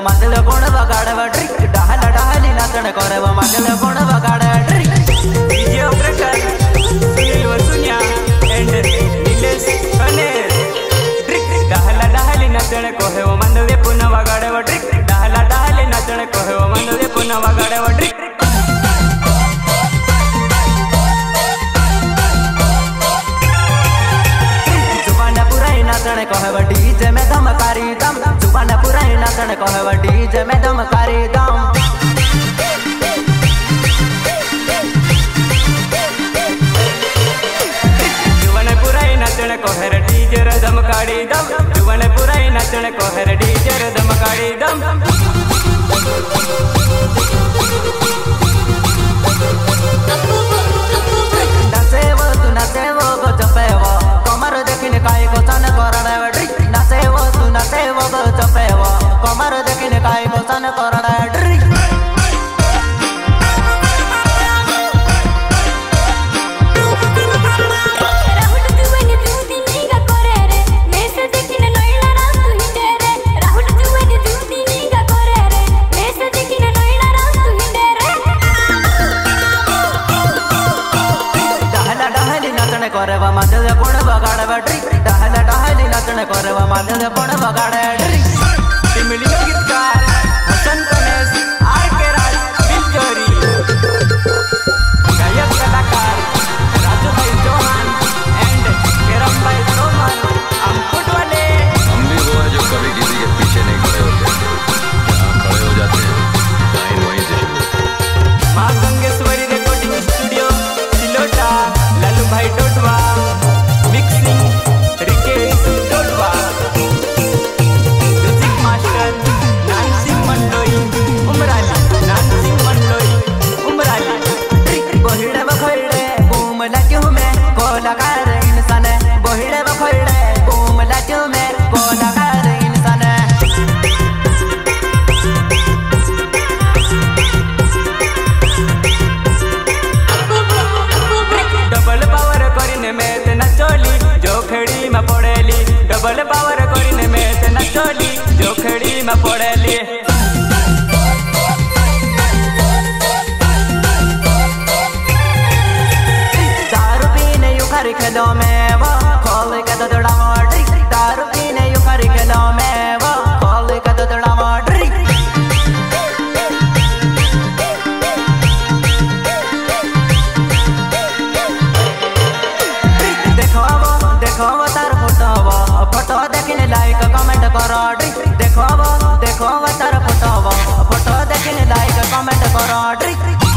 मादल कोण वगाडव ट्रिक डहला डहली नाचण करव मादल कोण वगाड ट्रिक DJ operator Sunil Vasuniya and Nilesh Kaner ट्रिक डहला डहली नाचण कहव मांडवे पुन्हा वगाडव ट्रिक डहला डहली नाचण कहव मांडवे पुन्हा वगाडव ट्रिक नाचण कहव डीजे में धमकारी दम जुबान पुराई नाचण कहव डीजे में धमकारी दम जुबान पुराई नाचण कहर डीजे रे धमकारी दम जुबान पुराई नाचण कहर डीजे रे धमकारी दम नाचेव तू नाचेव गो जपेव कमर देखिन काय को सन करडाव ट्रिक नाचेव तू नाचेव गो जपेव कमर देखिन काय को सन करडाव ट्रिक करवा मादल कोण वगाडव ट्रिक डहला डहली नाचण करवा मादल कोण वगाड ट्रिक टिमली गीतकार हसन कनेस आर के राज बिलचोरी गायक कलाकार राजू भाई चौहान एंड केरम भाई तोमर अंकुट वाले हम भी वो है जो कभी किसी के पीछे नहीं खड़े होते जहाँ खड़े हो जाते हैं लाइन वहीं से शुरू मां गंगेश्वरी रिकॉर्डिंग स्टूडियो सिलोटा लालू भाई Totwa mixing Rikesh Totwa music master Nansingh Mandoi Umrali Nansingh Mandoi Umrali बोहिड़े बखोड़े बूम लग्यो में कोलाकार इंसान बोहिड़े बखोड़े बूम लग्यो में कोलाकार इंसान डबल पावर करने में ते नचोली जो खेड़ी में पड़ेली डबल पावर करने में ते नचोली जो खेड़ी में पड़ेली दारू पीने यू खरी खेलो में वो खोल के तो दड़ा मोड़ी दारू पीने यू खरी खेलो में वो खोल के तो दड़ा मोड़ी देखो तार फोटो देखने लाइक कमेंट करो ट्रिक देखो तार फोटो देखने लाइक कमेंट करो ट्रिक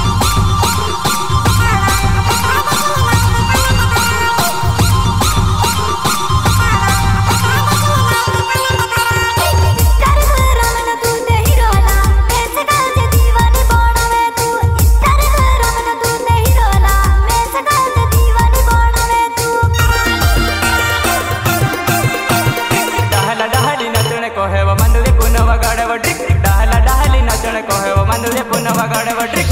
कहव मांडवे पुन्हा वगाडव ट्रिक डहला डहली नाचण कहव मांडवे पुन्हा वगाडव ट्रिक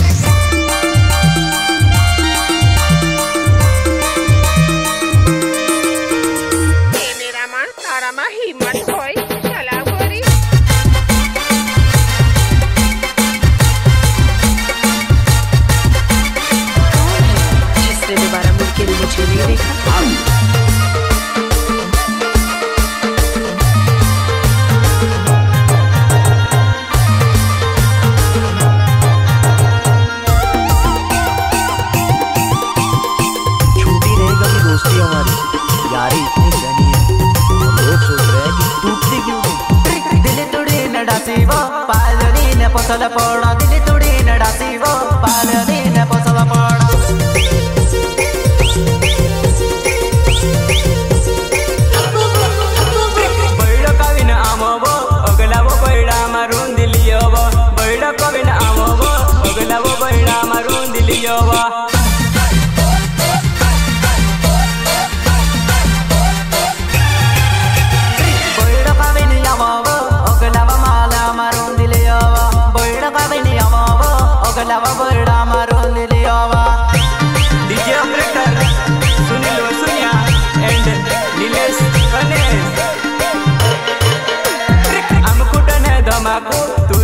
मेरा मन तारा मा हिम्मत होय चला गोरी जिसने दोबारा मुड़ के मुझे नहीं देखा यारी इतनी घनी है लोग सोच रहे हैं कि टूटती क्यों नहीं दिल तुड़ी न डासी वो पालनी न पोसल पड़ा दिल तुड़ी न डासी वो पालनी न पोसल पड़ा बैड़ कविन आमो वो अगला वो बैड़ा मारून दिलियो वो बैड़ कविन आमो वो अगला वो बैड़ा मारून दिलियो वो गलावा बड़ा मारून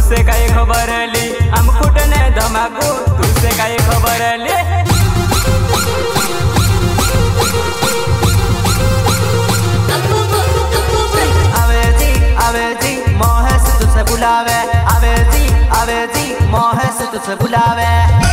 तुझसे काय खबर ली आम कुठने धमाकू तुझसे काय खबर ली आवेजी मोह से तुझसे बुलावे आवेजी मोह से तुझसे बुलावे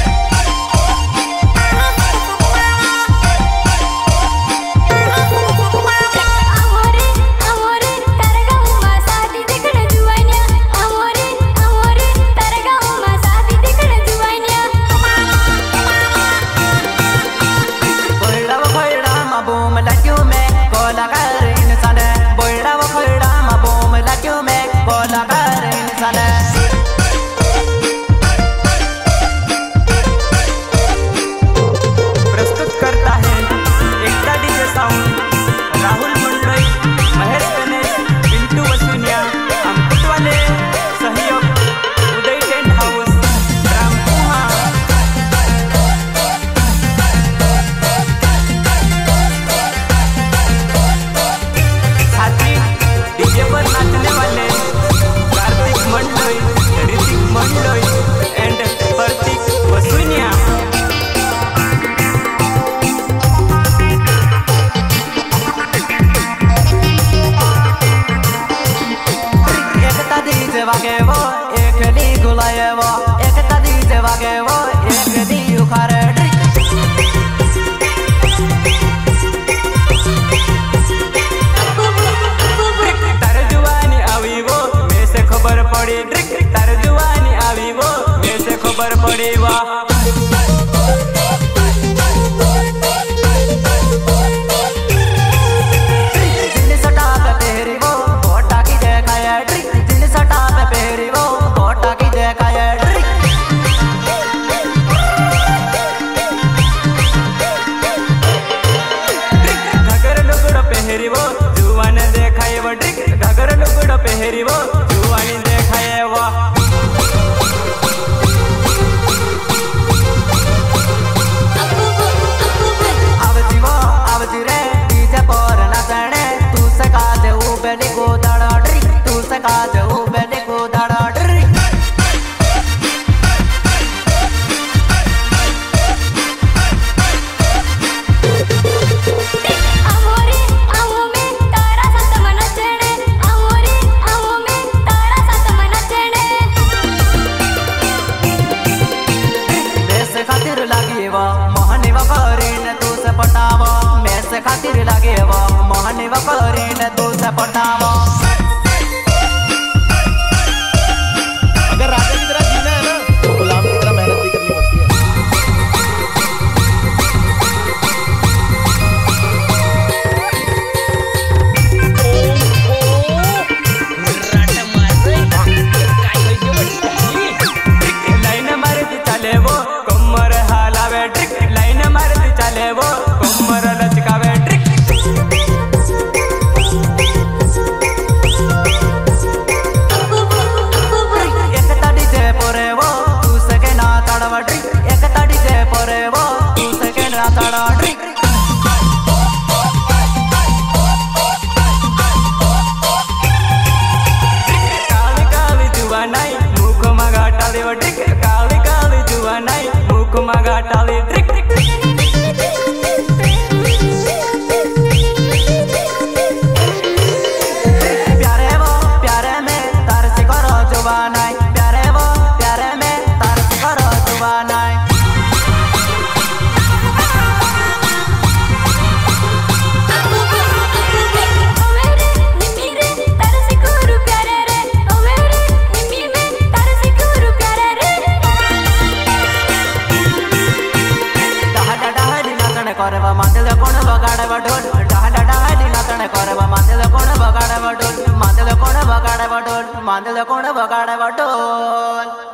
प्रस्तुत करता है एकता डीजे साउंड राहुल मंडलोई महेश गणेश पिंटू वसुनिया अंकुट वाले सहयोग उदय टेंट हाउस रामपुहा साथी डीजे पर नाचने वाले कार्तिक मंडलोई ऋतिक मंडलोई एंड प्रतीक वसुनिया वागे वो एक दी गुलाये वो एक तदी से वागे वो एक दी उखारे तरजुआनी आवी वो में से खबर पड़ी तरजुआनी आवी वो में से खबर पड़ी वाह घागर लुगड़ पहरी वो जुआनी देखाए वो आवजी रे डीजे पर नाचने तू से काजे उबे निको दाड़ा ड्री तू से काजे उबे निको दाड़ा ड्री मोहनी वकरीन तू से पटावो मैं से खातिर लगे वो मोहनी वकरीन तू से पटावो अगर राजा की तरह जीना है ना तो गुलाम की तरह मेहनत भी करनी पड़ती है। लाइन मारती चले वो कमर हालावे ट्रिक लाइन मारती चले वो कमर लचकावे ट्रिक एक तड़ी जे पोरे वो तू सके ना तड़वा ट्रिक एक तड़ी जे पोरे वो तू सके ना तड़वा ट्रिक काली काली जुआ नहीं मुख मगा टाली वो ट्रिक काली काली जुआ नहीं मुख मगा टाली ट्रिक प्यारे वो प्यारे में तार से करो जुआ नहीं प्यारे वो प्यारे में तार से करो जुआ नहीं करवा मांदल कोण बगाड़वा ढोल डाडा डाडी नाचण करवा मांदल कोण बगाड़वा ढोल मांदल कोण बगाड़वा ढोल मांदल कोण बगाड़वा ढोल।